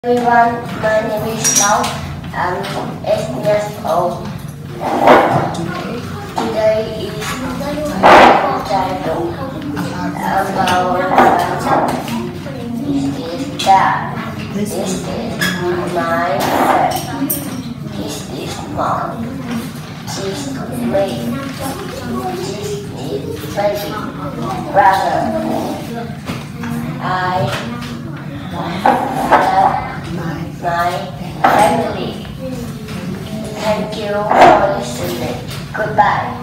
Everyone, my name is Lieu. I'm 8 years old. Today is childhood. This is my friend. This is mom. This is me. This is baby brother. I love my family. Thank you for listening. Goodbye.